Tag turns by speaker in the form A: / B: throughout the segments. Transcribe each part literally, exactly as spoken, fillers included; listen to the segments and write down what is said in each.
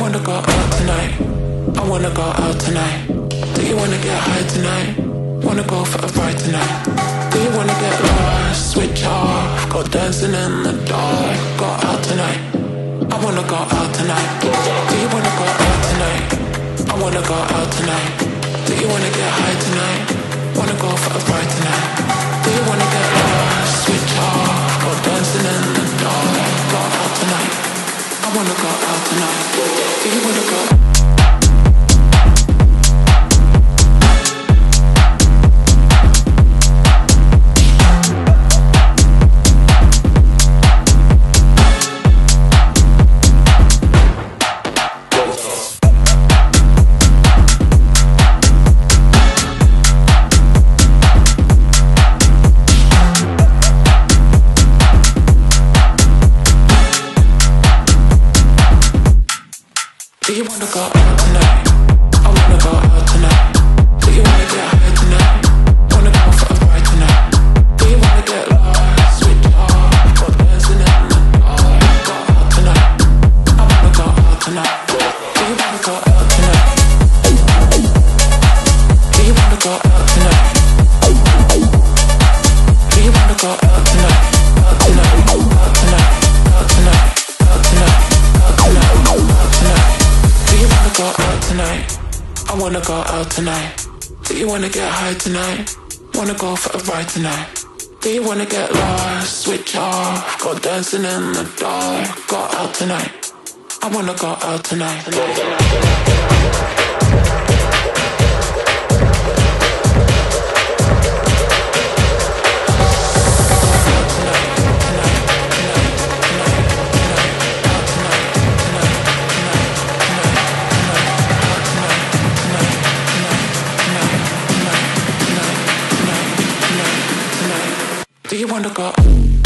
A: wanna go out tonight? I wanna go out tonight. Do you wanna get high tonight? Wanna go for a ride tonight? Do you wanna get lost? Switch off, go dancing in the dark. Go out tonight. I wanna go out tonight. Do you wanna go out tonight? I wanna go out tonight. Do you wanna get high tonight? Wanna go for a ride tonight? Do you wanna get lost? Switch off, go dancing in the dark. Go out tonight. I wanna go out tonight. Do you wanna go? Do you wanna go out tonight? I wanna go out tonight. Do you wanna get high tonight? Wanna go for a ride tonight? Do you wanna get lost? Switch off, go dancing in the dark. Go out tonight. I wanna go out tonight. Do you wanna go out tonight? Do you wanna go out tonight? Do you wanna go out tonight? Out tonight, out tonight, out tonight, out tonight, out tonight, out tonight. Do you wanna go out tonight? I wanna go out tonight. Do you wanna get high tonight? Wanna go for a ride tonight? Do you wanna get lost? Switch off, go dancing in the dark. Go out tonight. I wanna go out tonight. tonight, tonight, tonight. Do you wanna go?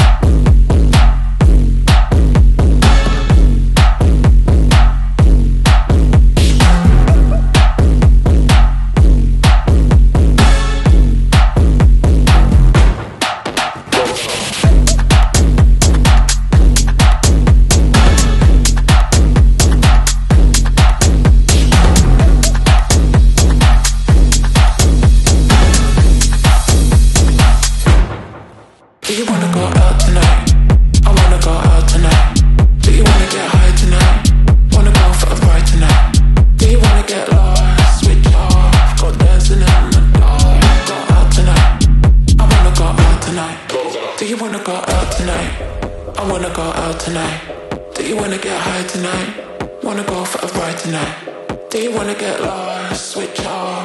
A: Do you wanna go out tonight? I wanna go out tonight. Do you wanna get high tonight? Wanna go for a ride tonight? Do you wanna get lost? Switch off, go dancing in the dark. Go out tonight. I wanna go out tonight. Do you wanna go out tonight? I wanna go out tonight. Do you wanna get high tonight? Wanna go for a ride tonight? Do you wanna get lost? Switch off.